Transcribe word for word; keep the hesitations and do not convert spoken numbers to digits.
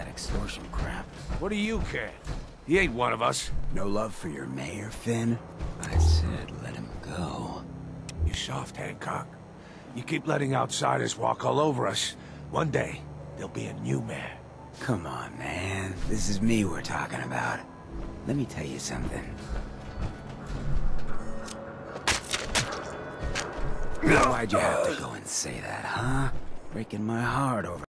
extortion crap. What do you care? He ain't one of us. No love for your mayor, Finn? I said let him go. You soft, Hancock. You keep letting outsiders walk all over us. One day, there'll be a new mayor. Come on, man. This is me we're talking about. Let me tell you something. Why'd you have to go and say that, huh? Breaking my heart over